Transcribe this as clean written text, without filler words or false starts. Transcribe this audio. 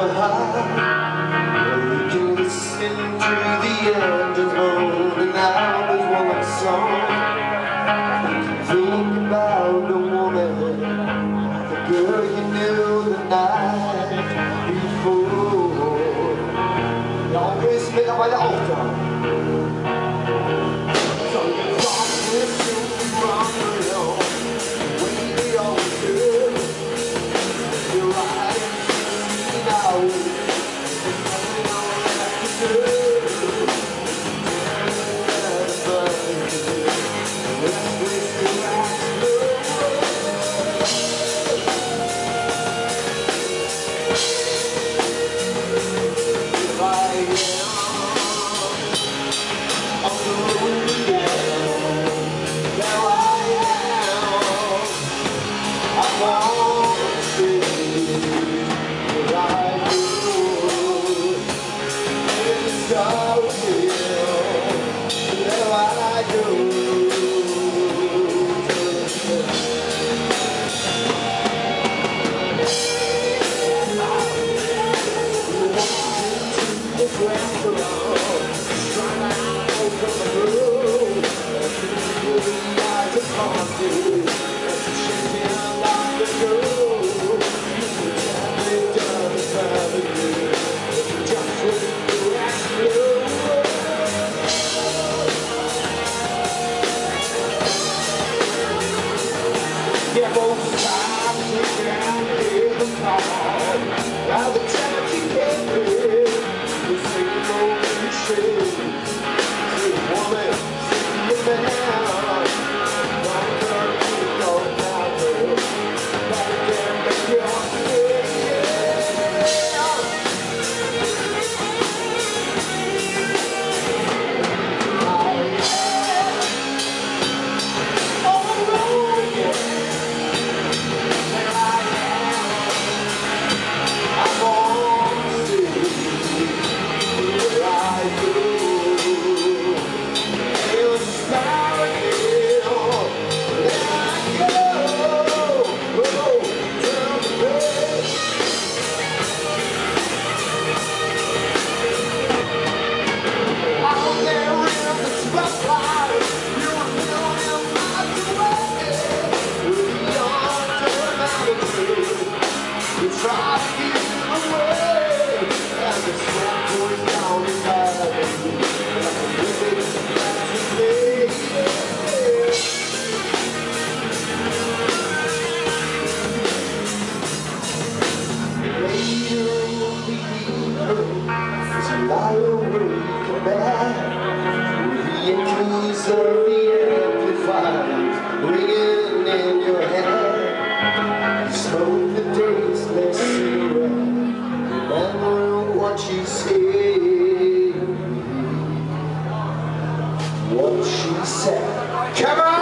high. You can listen to the engines moaning out as one song. Think about the woman, the girl you knew the night before. Y'all please make up by the altar. So you talk with you from the hill, way they always do. You're right, now there's nothing left to do. Yeah, both times we can hear the call. While the times you can't live, we sing the moment true. See the woman, see the man. Don't turn to go down there. But again, make your lie awake and bad with the echoes of the amplifiers ringing in your head. You smoke the days less cigarette, remembering what you said. What she said. Come on!